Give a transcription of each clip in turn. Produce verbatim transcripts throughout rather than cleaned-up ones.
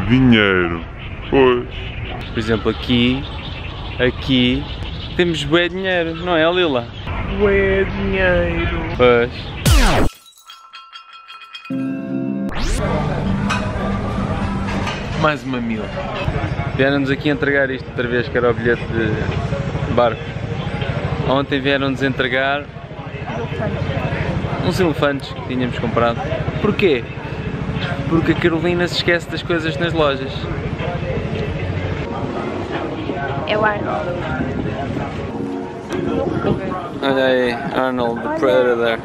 Dinheiro. Pois. Por exemplo, aqui, aqui, temos bué dinheiro, não é, Lila? Bué dinheiro. Pois. Mais uma mil. Vieram-nos aqui entregar isto outra vez, que era o bilhete de barco. Ontem vieram-nos entregar uns elefantes que tínhamos comprado. Porquê? Porque a Carolina se esquece das coisas nas lojas. É o Arnold. Olha aí, Arnold, the Predator.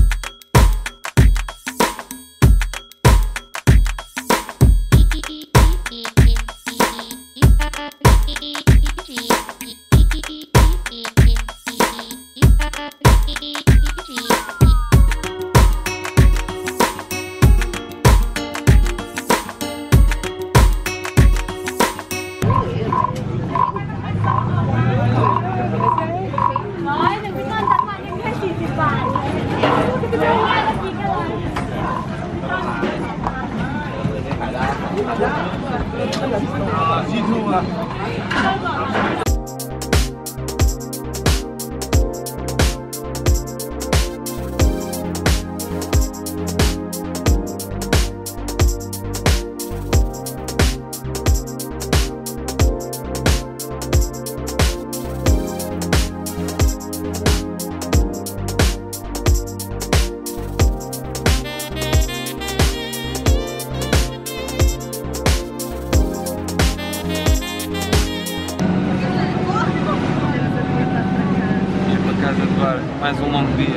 Mais um longo dia.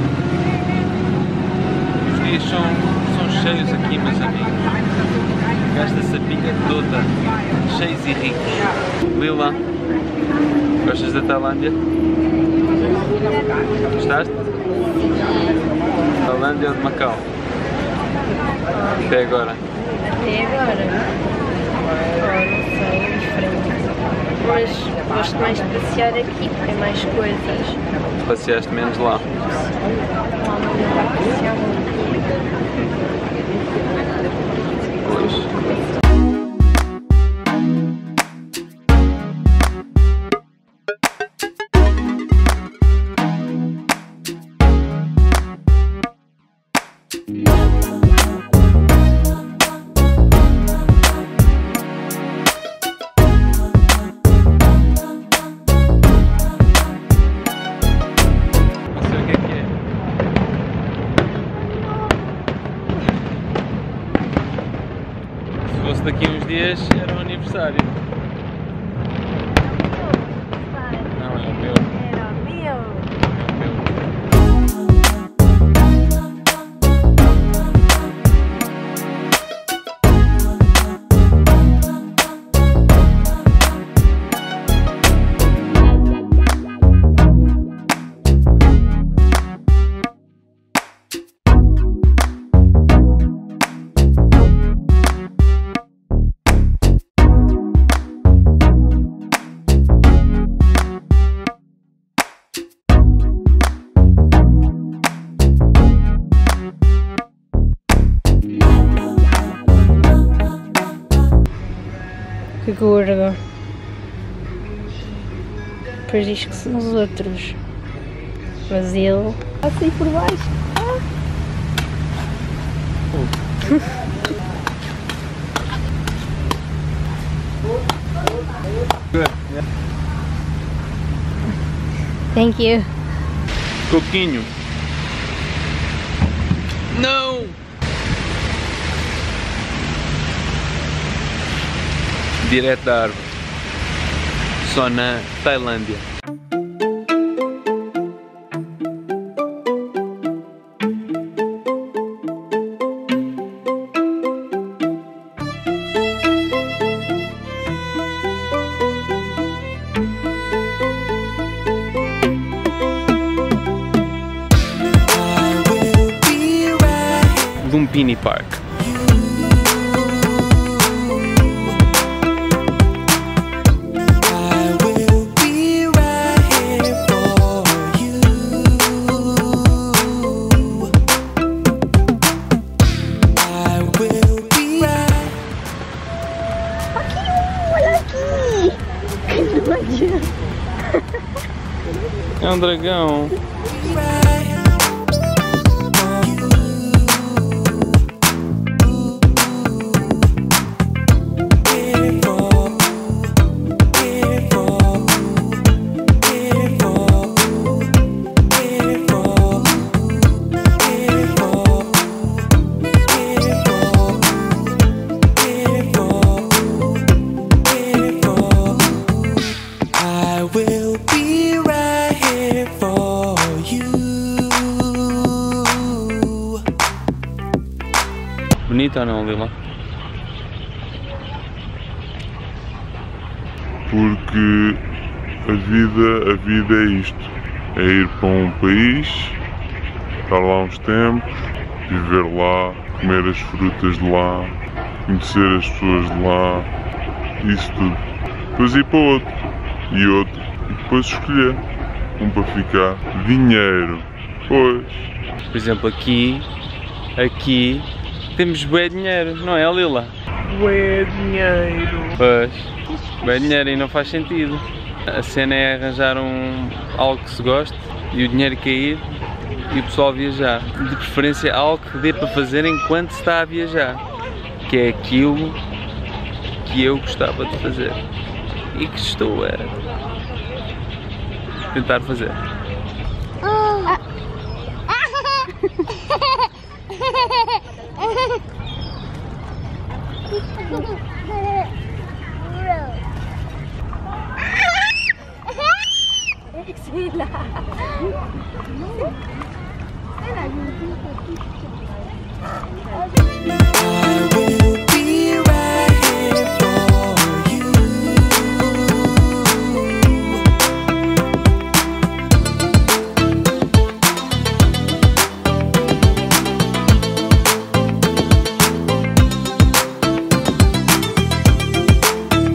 Os dias são, são cheios aqui, meus amigos. Gasta-se a pilha toda, cheios e ricos. Lila, gostas da Tailândia? Gostaste? Tailândia ou de Macau? Até agora? Até agora? Oh, não sei, diferente. Mas gosto mais de passear aqui, porque tem mais coisas. Passeaste menos lá? Lá não dá para passear muito. Pois. Se fosse daqui a uns dias, era um aniversário. Não, é o meu. Era o meu. É o meu. Que gordo. Depois diz que são os outros. Mas ele está a sair por baixo. Ah. Thank you. Coquinho. Não! Direto da árvore. Só na Tailândia. Lumpini Park. É um dragão. Bonita ou não, Lila? Porque a vida, a vida é isto. É ir para um país, estar lá uns tempos, viver lá, comer as frutas de lá, conhecer as pessoas de lá, isso tudo. Depois ir para outro, e outro, e depois escolher um para ficar. Dinheiro, pois. Por exemplo, aqui, aqui, temos bué dinheiro, não é, Lila? Bué dinheiro. Pois, bué dinheiro e não faz sentido. A cena é arranjar um, algo que se goste e o dinheiro cair e o pessoal viajar. De preferência algo que dê para fazer enquanto se está a viajar. Que é aquilo que eu gostava de fazer. E que estou a tentar fazer.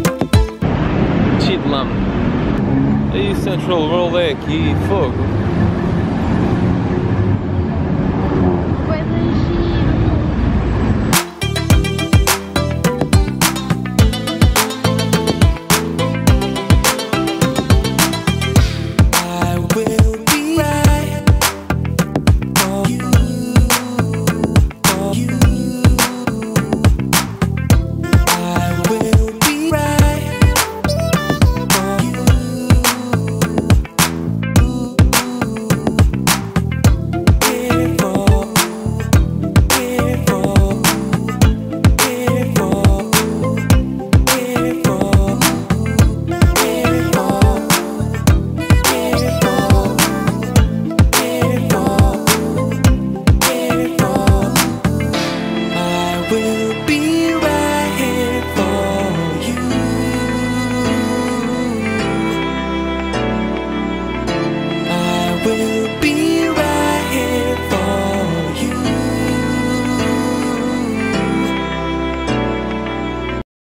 Chidlam. Aí Central World é aqui, fogo.